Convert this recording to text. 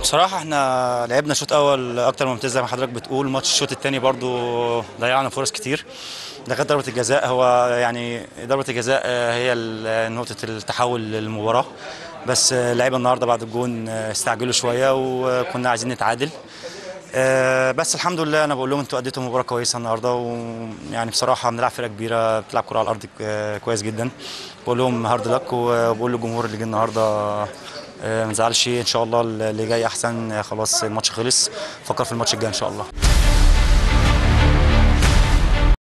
بصراحة احنا لعبنا شوط اول اكتر ممتاز زي ما حضرتك بتقول. ماتش الشوط الثاني برضو ضيعنا فرص كتير. ده كانت ضربة الجزاء. هو يعني ضربة الجزاء هي نقطة التحول للمباراة. بس اللعيبة النهارده بعد الجون استعجلوا شوية وكنا عايزين نتعادل. بس الحمد لله انا بقول لهم انتوا اديتوا مباراة كويسة النهارده، ويعني بصراحة بنلعب فرقة كبيرة بتلعب كرة على الارض كويس جدا. بقول لهم هارد لك، وبقول للجمهور اللي جه النهارده ما نزعلش ان شاء الله، اللي جاي احسن. خلاص الماتش خلص، فكر في الماتش الجاي ان شاء الله.